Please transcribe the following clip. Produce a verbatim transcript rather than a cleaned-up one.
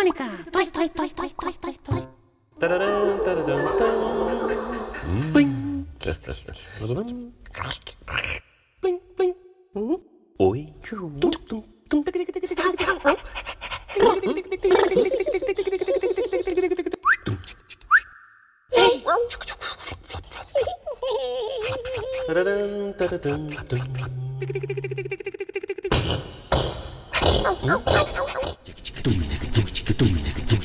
Monica, toy, toy, toy, toy, toy, toy, toy. Tararam, tararam, tam. Plim. Plim, plim. Oi. Tararam, tararam, tam.